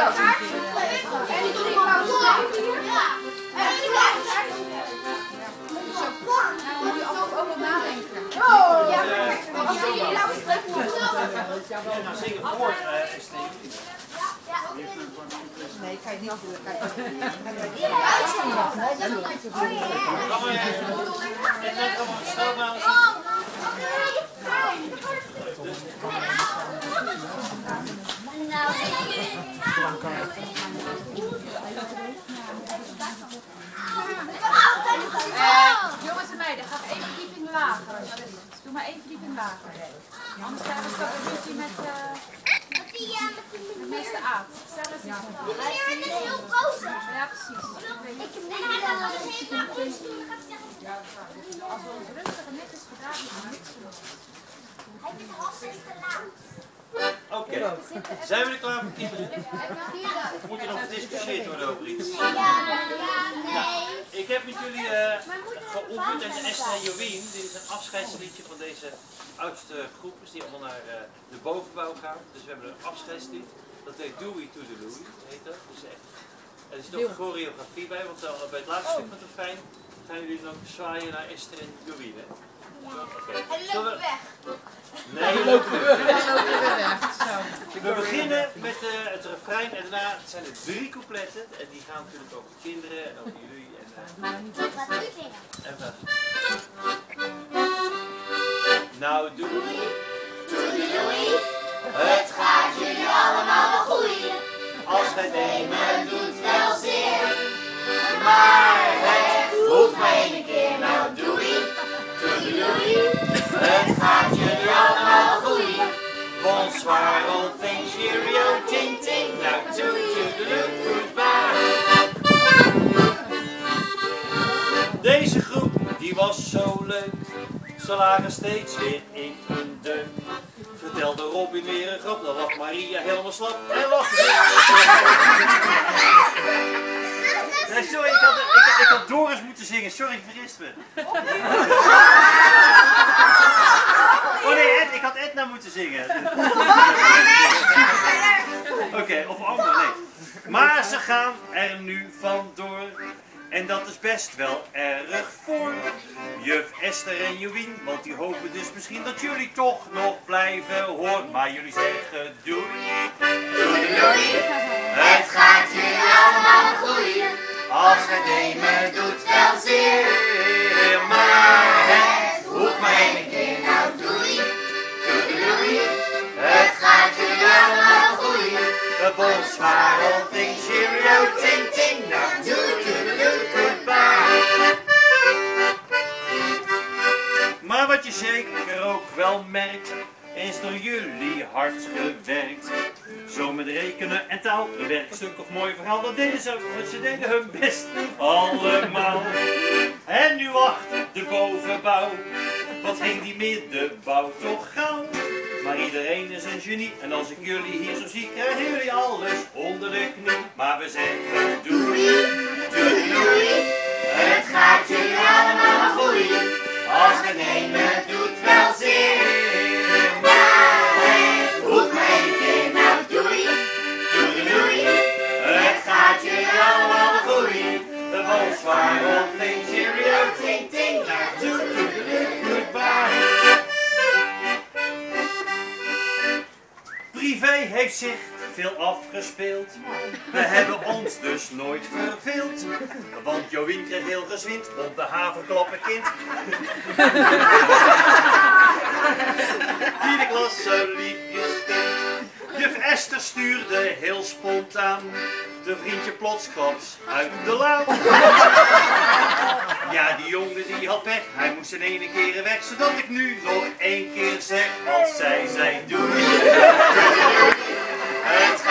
Nee, ik ga het niet doen. Jongens en meiden, ga één verdieping lager. Doe maar één verdieping lager. Anders krijgen we straks een ruzie met meester Aad. Stel eens iets. Het is heel groot. Ja, precies. En hij gaat alles helemaal naar ons doen. Als we ons rustig en netjes gedragen, dan niks doen. Hij vindt de was is te laat. Oké, zijn we er klaar voor kinderen? Of moet er nog gediscussieerd worden over iets? Nee. Ik heb met jullie geoefend en Esther en Jowien. Dit is een afscheidsliedje van deze oudste groepers die allemaal naar de bovenbouw gaan. Dus we hebben een afscheidslied. Dat heet Doei to the Louie, heet dat. Dus echt, er zit ook choreografie bij, want bij het laatste stuk van het refrein gaan jullie dan ook zwaaien naar Esther en Jowien. Hij loopt weg. Nee, we lopen weg. We beginnen met het refrein en daarna zijn er 3 coupletten. En die gaan natuurlijk over kinderen en over jullie. Wat gaat u zingen? En wat? Nou, doei. Doei. Het gaat jullie allemaal wel goed. Als gij nemen doet wel zeer. Maar het hoeft maar 1 keer. Nou doei. Doei. Het gaat jullie allemaal wel goed. Bonsoir, all things, cheerio, ting ting. Nou, toodaloo, goodbye. Deze groep, die was zo leuk. Ze lagen steeds weer in een deuk. Vertelde Robin weer een grap, dan lag Maria helemaal slap en lachte ze. Nee, sorry, ik had Doris moeten zingen. Sorry, ik vergist me. Oh nee, ik had Edna moeten zingen. Oké, of andere, nee. Maar ze gaan er nu vandoor. En dat is best wel erg voor juf Esther en Jowien, want die hopen dus misschien dat jullie toch nog blijven horen. Maar jullie zeggen doei. Doei. Het gaat jullie allemaal goed. Als het nemen doet wel zeer, maar het hoeft maar 1 keer. Nou doei. Doei. Het gaat jullie allemaal goed. Bonsoir, all things, cheerio, ting ting. Nou, doei, goodbye. Maar wat je zeker ook wel merkt, is door jullie hard gewerkt. Zo met rekenen en taal, een werkstuk of mooi verhaal, dat deden ze, want ze deden hun best allemaal. En nu achter de bovenbouw, wat ging die middenbouw toch gauw. Maar iedereen is een genie, en als ik jullie hier zo zie, krijgen jullie alles onder de knie. Maar we zeggen doei, Doei. Het gaat jullie allemaal goed. als we nemen doet wel zeer. Maar het hoeft maar 1 keer. Nou doei. Doei. Het gaat jullie allemaal goed. De bonsoir, all things, cheerio, ting ting. Nou, doei, goodbye. Privé heeft zich veel afgespeeld. We hebben ons dus nooit verveeld. Want Jowien kreeg heel gezwind op de haverklappen kind. Tiende klasse liefjes kind. Juf Esther stuurde heel spontaan de vriendje plotsklaps uit de laan. Ja, die jongen die had pech, hij moest in 1 keer weg, zodat ik nu nog 1 keer zeg als zij zei doei. Het